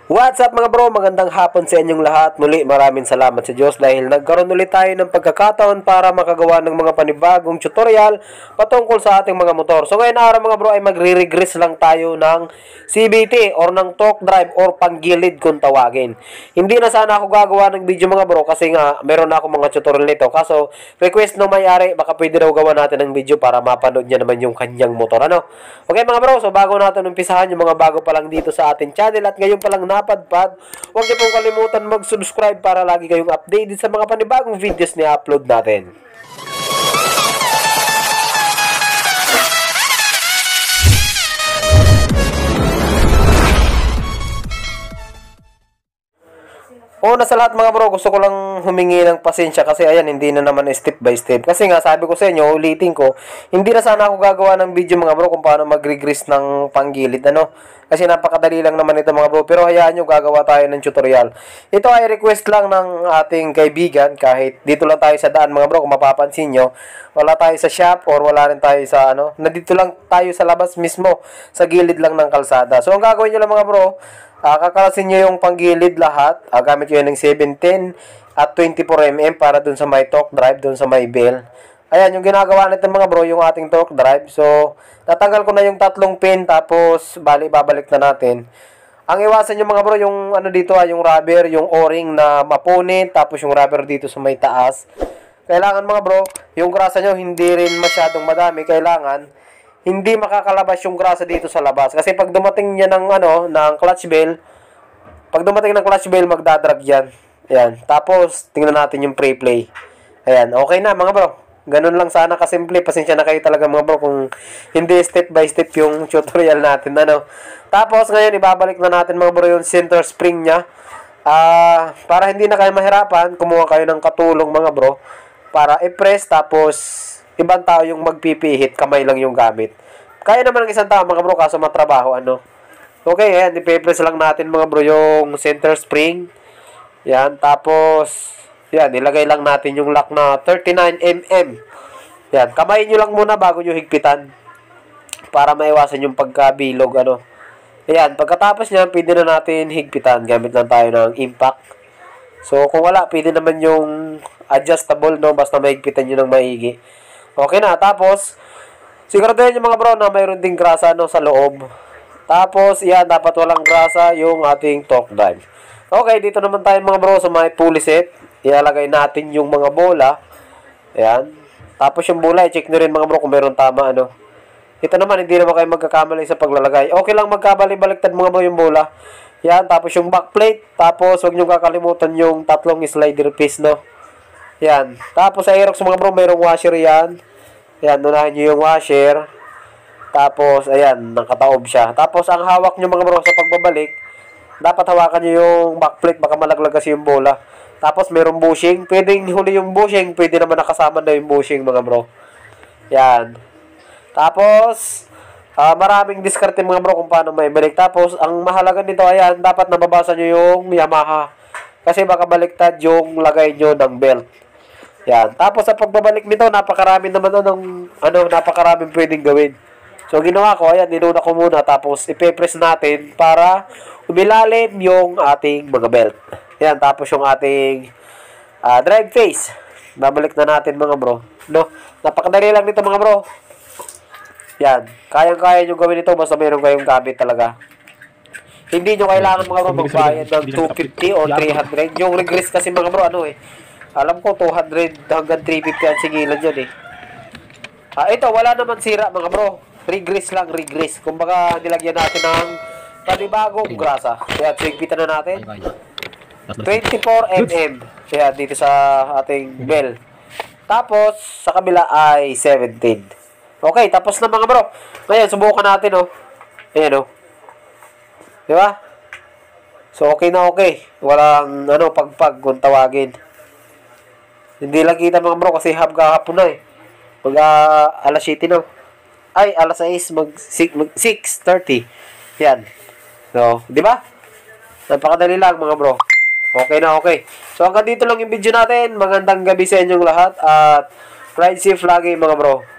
What's up mga bro? Magandang hapon sa inyong lahat. Muli maraming salamat sa Diyos dahil nagkaroon ulit tayo ng pagkakataon para makagawa ng mga panibagong tutorial patungkol sa ating mga motor. So ngayon araw mga bro ay magre-regress lang tayo ng CVT or ng torque drive or panggilid kung tawagin. Hindi na sana ako gagawa ng video mga bro kasi nga meron na ako mga tutorial nito. Kaso request ng may-ari, baka pwede daw gawa natin ng video para mapanood niya naman yung kanyang motor. Ano? Okay mga bro, so bago natin umpisahan yung mga bago pa lang dito sa ating channel at ngayon pa lang napadpad, huwag niyo pong kalimutan mag-subscribe para lagi kayong updated sa mga panibagong videos na upload natin. Una sa lahat mga bro, gusto ko lang humingi ng pasensya kasi ayan, hindi na naman step by step. Kasi nga sabi ko sa inyo, ulitin ko, hindi na sana ako gagawa ng video mga bro kung paano mag-regress ng panggilid. Ano? Kasi napakadali lang naman ito mga bro. Pero hayaan nyo, gagawa tayo ng tutorial. Ito ay request lang ng ating kaibigan. Kahit dito lang tayo sa daan mga bro, kung mapapansin nyo. Wala tayo sa shop or wala rin tayo sa ano. Nandito lang tayo sa labas mismo, sa gilid lang ng kalsada. So ang gagawin nyo lang mga bro, kakalasin nyo yung panggilid lahat. Gamit nyo ng 710 at 24mm para dun sa may torque drive, dun sa may bell. Ayan, yung ginagawa natin mga bro, yung ating torque drive. So, tatanggal ko na yung tatlong pin, tapos, babalik na natin. Ang iwasan nyo mga bro, yung ano dito, yung rubber, yung o-ring na mapunit, tapos yung rubber dito sa may taas. Kailangan mga bro, yung grasa nyo hindi rin masyadong madami. Kailangan, hindi makakalabas yung grasa dito sa labas. Kasi pag dumating niya ng, ng clutch bell, magdadrag yan. Ayan. Tapos, tingnan natin yung pre-play. Ayan. Okay na mga bro. Ganun lang sana kasimple. Pasensya na kayo talaga mga bro kung hindi step by step yung tutorial natin. Ano? Tapos ngayon ibabalik na natin mga bro yung center spring nya. Para hindi na kayo mahirapan, kumuha kayo ng katulong mga bro. Para i-press tapos ibang tao yung magpipihit. Kamay lang yung gamit. Kaya naman ng isang tao mga bro kaso matrabaho. Ano? Okay, ayan. I-press lang natin mga bro yung center spring. Yan. Tapos yan, ilagay lang natin yung lock na 39mm. Yan, kamayin nyo lang muna bago nyo higpitan. Para maiwasan yung pagkabilog, ano. Yan, pagkatapos nyan, pwede na natin higpitan. Gamit lang tayo ng impact. So, kung wala, pwede naman yung adjustable, no. Basta mahigpitan nyo ng maigi. Okay na, tapos, siguraduhin nyo mga bro na mayroon ding grasa, no, sa loob. Tapos, yan, dapat walang grasa yung ating torque drive. Okay, dito naman tayo mga bro sa may pulley set. Ilalagay natin yung mga bola. Ayan. Tapos yung bola, i-check nyo rin mga bro kung meron tama, ano. Ito naman, hindi naman kayo magkakamali sa paglalagay. Okay lang magkabali-baliktad mga bro yung bola. Ayan. Tapos yung backplate. Tapos huwag nyo kakalimutan yung tatlong slider piece, no. Ayan. Tapos sa Aerox mga bro, mayroong washer yan. Ayan. Unahin nyo yung washer. Tapos, ayan. Nakataob siya. Tapos ang hawak nyo mga bro sa pagbabalik, dapat hawakan nyo yung backplate. Baka malaglag kasi yung bola. Tapos, mayroong bushing. Pwedeng huli yung bushing. Pwede naman nakasama na yung bushing, mga bro. Yan. Tapos, maraming diskarte, mga bro, kung paano may balik. Tapos, ang mahalaga nito, ayan, dapat nababasa nyo yung Yamaha. Kasi baka baliktad yung lagay nyo ng belt. Yan. Tapos, sa pagbabalik nito, napakarami naman napakaraming pwedeng gawin. So, ginawa ko, ayan, ninuna ko muna. Tapos, ipe-press natin para umilalim yung ating mga belt. Yan, tapos yung ating drive face. Babalik na natin mga bro. No? Napakadali lang nito mga bro. Yan. Kayang-kaya nyo gawin ito basta meron kayong gamit talaga. Hindi nyo kailangan mga bro magbayad ng 250 or 300. Yung regress kasi mga bro, alam ko 200 hanggang 350 ang sigilan dyan eh. Ito, wala naman sira mga bro. Regress lang, regress. Kumbaga, nilagyan natin ng panibagong grasa. Kaya, sigpitan na natin. 24mm. Kaya dito sa ating bell. Tapos, sa kabila ay 17. Okay, tapos na mga bro. Ngayon, subukan natin, oh. Ayan, oh. Diba? So, okay na okay. Walang, pagpag kung tawagin. Hindi lang kita mga bro kasi hapon na eh. Alas 7 na. Ay, alas 6, mag 6:30. Yan. So, diba? Napakadali lang mga bro. Okay na okay. So hanggang dito lang yung video natin. Magandang gabi sa inyong lahat at ride safe lagi mga bro.